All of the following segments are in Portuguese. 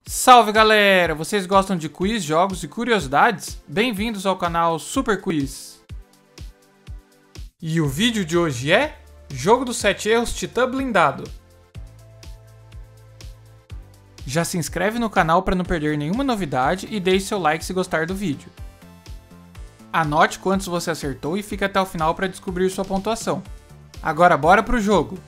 Salve galera! Vocês gostam de quiz, jogos e curiosidades? Bem-vindos ao canal Super Quiz! E o vídeo de hoje é Jogo dos 7 Erros Titã Blindado. Já se inscreve no canal para não perder nenhuma novidade e deixe seu like se gostar do vídeo. Anote quantos você acertou e fique até o final para descobrir sua pontuação. Agora bora pro jogo!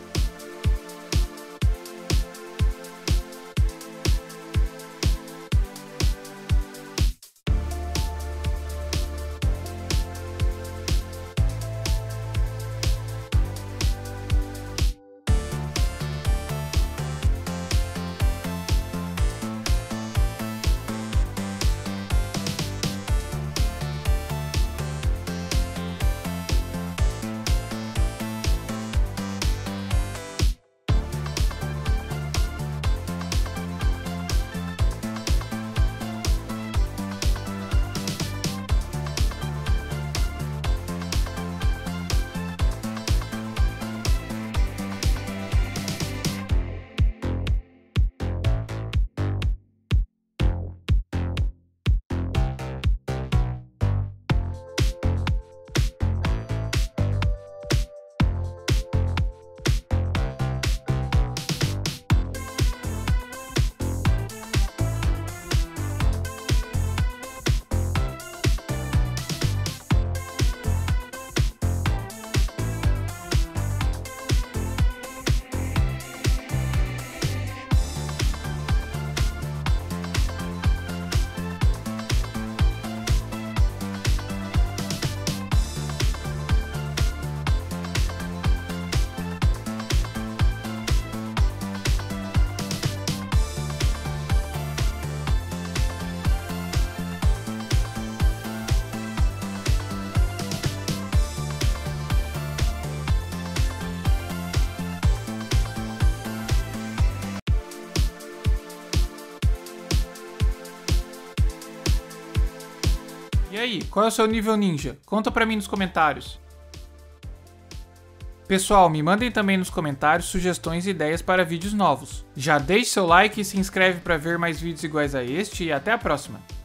E aí, qual é o seu nível ninja? Conta pra mim nos comentários. Pessoal, me mandem também nos comentários sugestões e ideias para vídeos novos. Já deixe seu like e se inscreve para ver mais vídeos iguais a este e até a próxima!